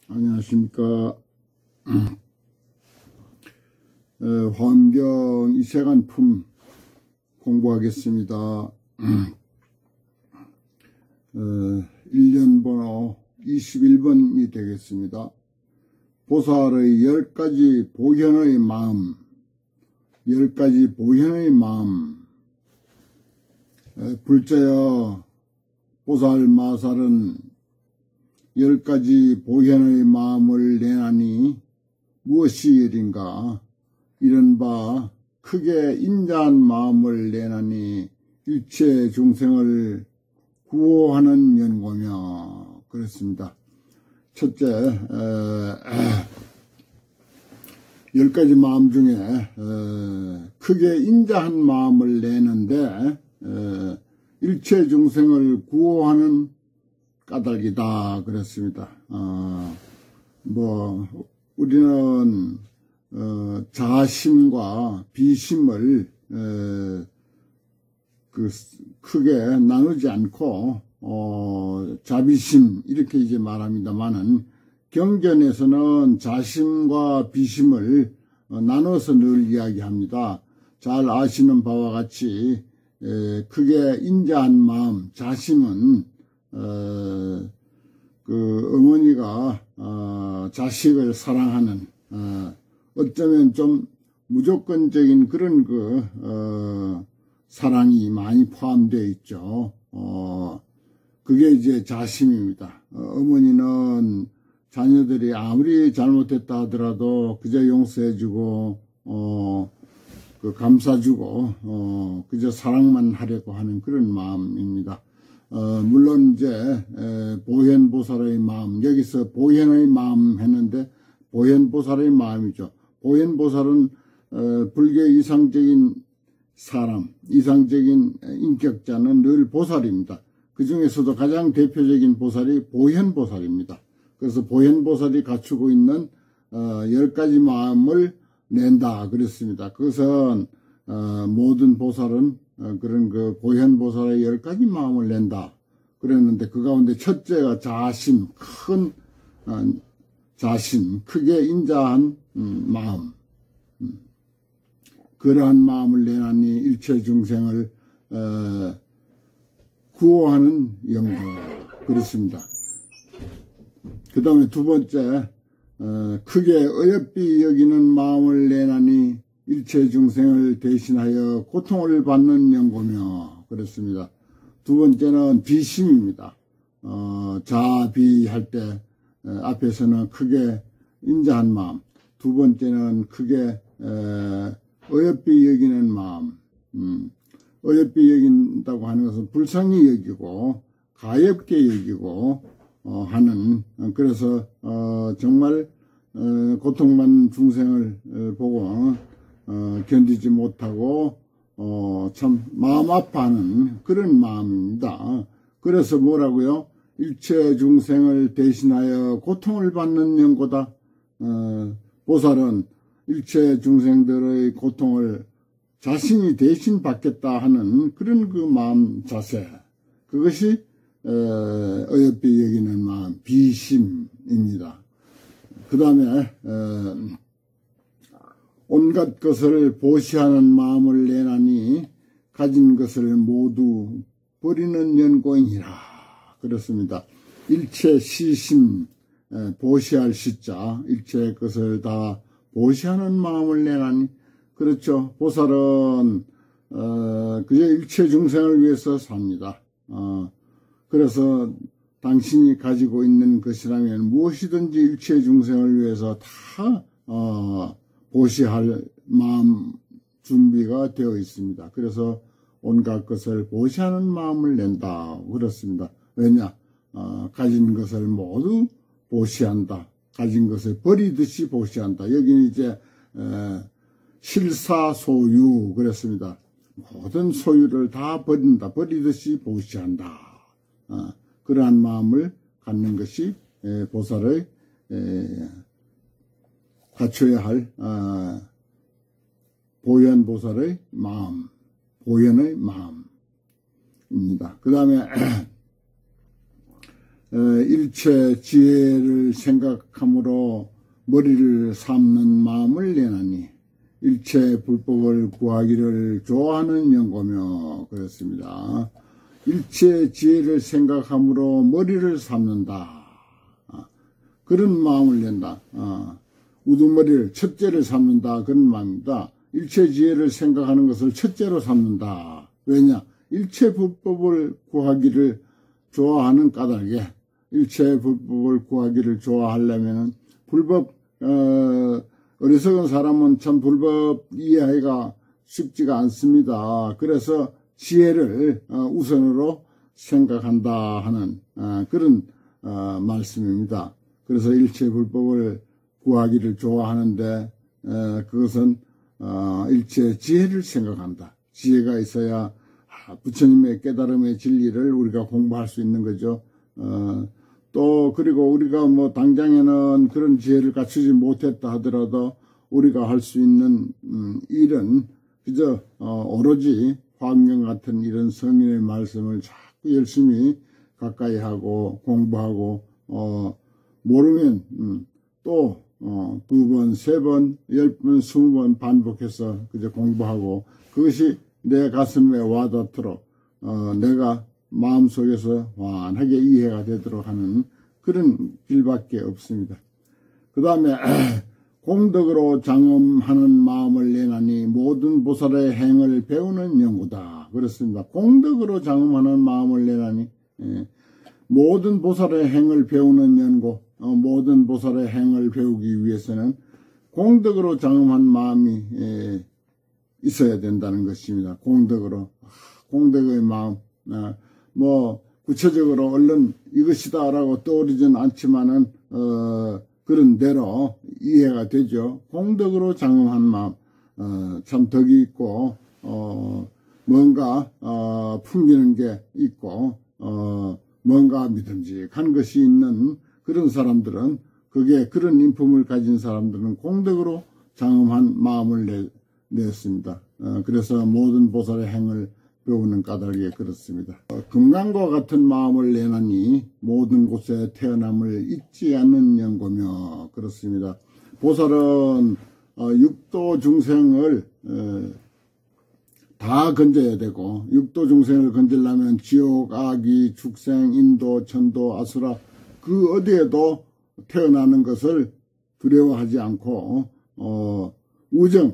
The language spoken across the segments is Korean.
안녕하십니까. 환경 이세간품 공부하겠습니다. 1년 번호 21번이 되겠습니다. 보살의 10가지 보현의 마음, 10가지 보현의 마음. 불자여 보살 마살은 10가지 보현의 마음을 내나니 무엇이 일인가? 이른바 크게 인자한 마음을 내나니 일체 중생을 구호하는 연고며. 그렇습니다. 첫째, 10가지 마음 중에 크게 인자한 마음을 내는데 일체 중생을 구호하는 까닭이다. 그랬습니다. 우리는 자심과 비심을 크게 나누지 않고 자비심 이렇게 이제 말합니다만은, 경전에서는 자심과 비심을 나눠서 늘 이야기합니다. 잘 아시는 바와 같이 크게 인자한 마음, 자심은 어머니가 자식을 사랑하는 어쩌면 좀 무조건적인 그런 사랑이 많이 포함되어 있죠. 그게 이제 자심입니다. 어머니는 자녀들이 아무리 잘못했다 하더라도 그저 용서해주고 감싸주고 그저 사랑만 하려고 하는 그런 마음입니다. 물론 이제 보현보살의 마음, 여기서 보현의 마음 했는데 보현보살의 마음이죠. 보현보살은 불교 이상적인 사람, 이상적인 인격자는 늘 보살입니다. 그 중에서도 가장 대표적인 보살이 보현보살입니다. 그래서 보현보살이 갖추고 있는 10가지 마음을 낸다 그랬습니다. 그것은 모든 보살은 그런 보현보살의 10가지 마음을 낸다 그랬는데, 그 가운데 첫째가 자심, 큰 자심, 크게 인자한 마음. 그러한 마음을 내나니 일체 중생을 구호하는 영광. 그렇습니다. 그 다음에 두 번째, 크게 어여삐 여기는 마음을 내나니 일체 중생을 대신하여 고통을 받는 연고며. 그렇습니다. 두 번째는 비심입니다. 자비할 때 앞에서는 크게 인자한 마음, 두 번째는 크게 어여삐 여기는 마음. 어여삐 여긴다고 하는 것은 불쌍히 여기고 가엾게 여기고 하는, 그래서 정말 고통받는 중생을 보고 견디지 못하고 참 마음 아파하는 그런 마음입니다. 그래서 뭐라고요? 일체 중생을 대신하여 고통을 받는 연고다. 보살은 일체 중생들의 고통을 자신이 대신 받겠다 하는 그런 마음 자세, 그것이 어여삐 여기는 마음, 비심입니다. 그 다음에 온갖 것을 보시하는 마음을 내나니 가진 것을 모두 버리는 연고이니라. 그렇습니다. 일체 시심, 보시할 시자, 일체 것을 다 보시하는 마음을 내나니. 그렇죠. 보살은 그저 일체 중생을 위해서 삽니다. 그래서 당신이 가지고 있는 것이라면 무엇이든지 일체 중생을 위해서 다 보시할 마음 준비가 되어 있습니다. 그래서 온갖 것을 보시하는 마음을 낸다 그렇습니다. 왜냐? 가진 것을 모두 보시한다. 가진 것을 버리듯이 보시한다. 여기는 이제 실사소유 그랬습니다. 모든 소유를 다 버린다. 버리듯이 보시한다. 그러한 마음을 갖는 것이 보살의 갖춰야 할 보현보살의 마음, 보현의 마음입니다. 그 다음에 일체 지혜를 생각함으로 머리를 삼는 마음을 내나니 일체 불법을 구하기를 좋아하는 연고며 그렇습니다. 일체 지혜를 생각함으로 머리를 삼는다. 그런 마음을 낸다. 우두머리를 첫째를 삼는다. 그런 마음입니다. 일체 지혜를 생각하는 것을 첫째로 삼는다. 왜냐? 일체 불법을 구하기를 좋아하는 까닭에 일체 불법을 구하기를 좋아하려면 불법 어리석은 사람은 참 불법 이해하기가 쉽지가 않습니다. 그래서 지혜를 우선으로 생각한다 하는 그런 말씀입니다. 그래서 일체 불법을 구하기를 좋아하는데 그것은 일체 지혜를 생각한다. 지혜가 있어야 부처님의 깨달음의 진리를 우리가 공부할 수 있는 거죠. 또 그리고 우리가 뭐 당장에는 그런 지혜를 갖추지 못했다 하더라도 우리가 할 수 있는 일은 그저 오로지 화엄경 같은 이런 성인의 말씀을 자꾸 열심히 가까이 하고 공부하고 모르면 또 2번, 3번, 10번, 20번 반복해서 그저 공부하고 그것이 내 가슴에 와닿도록 내가 마음속에서 환하게 이해가 되도록 하는 그런 길밖에 없습니다. 그 다음에 공덕으로 장엄하는 마음을 내나니 모든 보살의 행을 배우는 연구다. 그렇습니다. 공덕으로 장엄하는 마음을 내나니 모든 보살의 행을 배우는 연구, 모든 보살의 행을 배우기 위해서는 공덕으로 장엄한 마음이 있어야 된다는 것입니다. 공덕의 마음. 뭐 구체적으로 얼른 이것이다 라고 떠오르진 않지만은 그런 대로 이해가 되죠. 공덕으로 장엄한 마음, 참 덕이 있고 뭔가 풍기는 게 있고 뭔가 믿음직한 것이 있는 그런 사람들은 그런 인품을 가진 사람들은 공덕으로 장엄한 마음을 냈습니다. 그래서 모든 보살의 행을 배우는 까닭에 그렇습니다. 금강과 같은 마음을 내나니 모든 곳에 태어남을 잊지 않는 연고며 그렇습니다. 보살은 육도 중생을 다 건져야 되고 육도 중생을 건지려면 지옥, 아기, 축생, 인도, 천도, 아수라 그 어디에도 태어나는 것을 두려워하지 않고 우정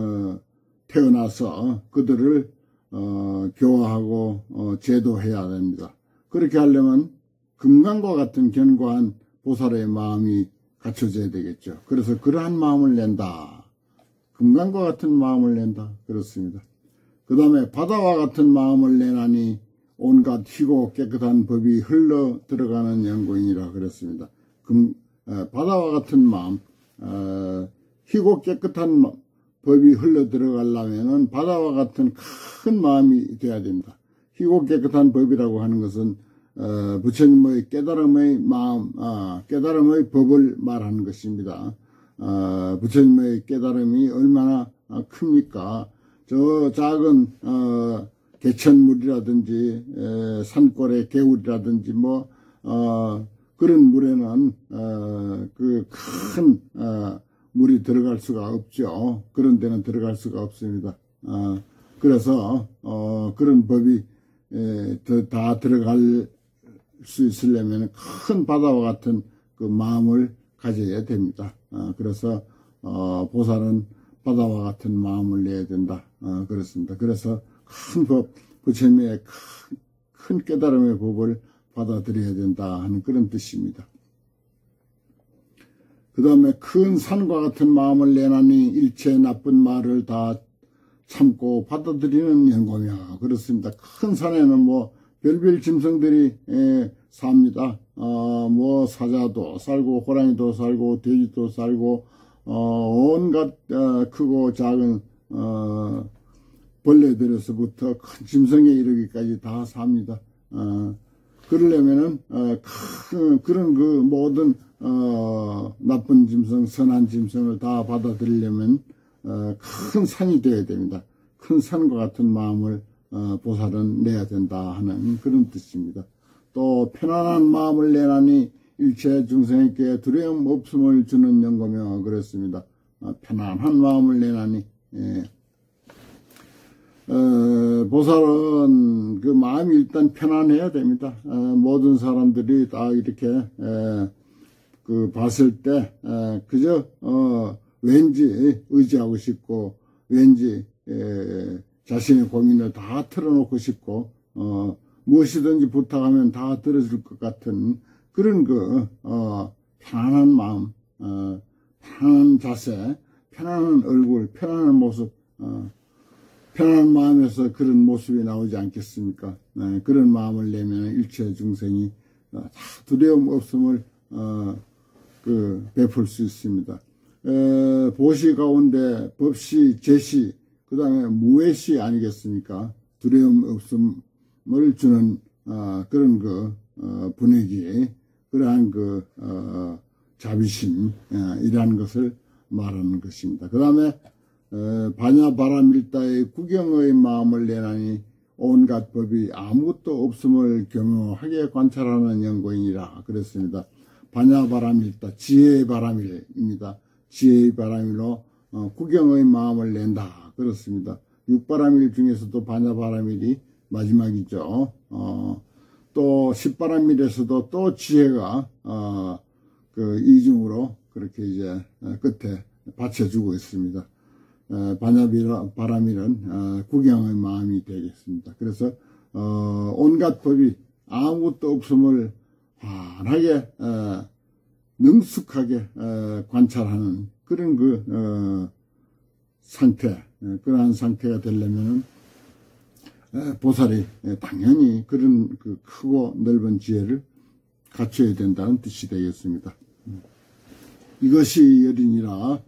태어나서 그들을 교화하고 제도해야 됩니다. 그렇게 하려면 금강과 같은 견고한 보살의 마음이 갖춰져야 되겠죠. 그래서 그러한 마음을 낸다. 금강과 같은 마음을 낸다. 그렇습니다. 그 다음에 바다와 같은 마음을 내나니 온갖 희고 깨끗한 법이 흘러 들어가는 연고이니라 그랬습니다. 바다와 같은 마음, 희고 깨끗한 법이 흘러 들어가려면은 바다와 같은 큰 마음이 돼야 됩니다. 희고 깨끗한 법이라고 하는 것은 부처님의 깨달음의 마음, 깨달음의 법을 말하는 것입니다. 부처님의 깨달음이 얼마나 큽니까? 저 작은 개천물이라든지 산골의 개울이라든지 뭐 그런 물에는 그 큰 물이 들어갈 수가 없죠. 그런 데는 들어갈 수가 없습니다. 그래서 그런 법이 다 들어갈 수 있으려면 큰 바다와 같은 그 마음을 가져야 됩니다. 그래서 보살은 바다와 같은 마음을 내야 된다. 그렇습니다. 그래서 큰 법, 부처님의 큰 깨달음의 법을 받아들여야 된다 하는 그런 뜻입니다. 그 다음에 큰 산과 같은 마음을 내나니 일체 나쁜 말을 다 참고 받아들이는 연고며 그렇습니다. 큰 산에는 뭐 별별 짐승들이 삽니다. 뭐 사자도 살고 호랑이도 살고 돼지도 살고 온갖 크고 작은 벌레들에서부터 큰 짐승에 이르기까지 다 삽니다. 그러려면은 그런 그 모든 나쁜 짐승, 선한 짐승을 다 받아들이려면 큰 산이 되어야 됩니다. 큰 산과 같은 마음을 보살은 내야 된다 하는 그런 뜻입니다. 또 편안한 마음을 내나니 일체 중생에게 두려움 없음을 주는 연고며 그랬습니다. 편안한 마음을 내나니. 예. 보살은 그 마음이 일단 편안해야 됩니다. 모든 사람들이 다 이렇게 그 봤을 때 그저 왠지 의지하고 싶고 왠지 자신의 고민을 다 털어놓고 싶고 무엇이든지 부탁하면 다 들어줄 것 같은 그런 편안한 마음, 편안한 자세, 편안한 얼굴, 편안한 모습, 편안한 마음에서 그런 모습이 나오지 않겠습니까? 그런 마음을 내면 일체 중생이 다 두려움 없음을 베풀 수 있습니다. 보시 가운데 법시, 제시, 그 다음에 무외시 아니겠습니까? 두려움 없음을 주는 그런 분위기, 그러한 자비심 이라는 것을 말하는 것입니다. 그 다음에 반야바라밀다의 구경의 마음을 내나니 온갖 법이 아무것도 없음을 교묘하게 관찰하는 연고인이라 그랬습니다. 반야바라밀다, 지혜의 바라밀입니다. 지혜의 바라밀로 구경의 마음을 낸다 그렇습니다. 육바라밀 중에서도 반야바라밀이 마지막이죠. 또 십바라밀에서도 또 지혜가 이중으로 그렇게 이제 끝에 받쳐주고 있습니다. 반야바라밀은 구경의 마음이 되겠습니다. 그래서 온갖 법이 아무것도 없음을 환하게 능숙하게 관찰하는 그런 상태, 그러한 상태가 되려면은 보살이 당연히 그런 크고 넓은 지혜를 갖춰야 된다는 뜻이 되겠습니다. 이것이 열이니라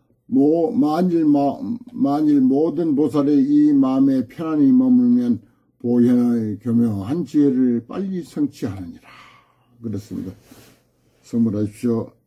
만일 모든 보살의 이 마음에 편안히 머물면 보현의 교묘한 지혜를 빨리 성취하느니라. 그렇습니다. 선물하십시오.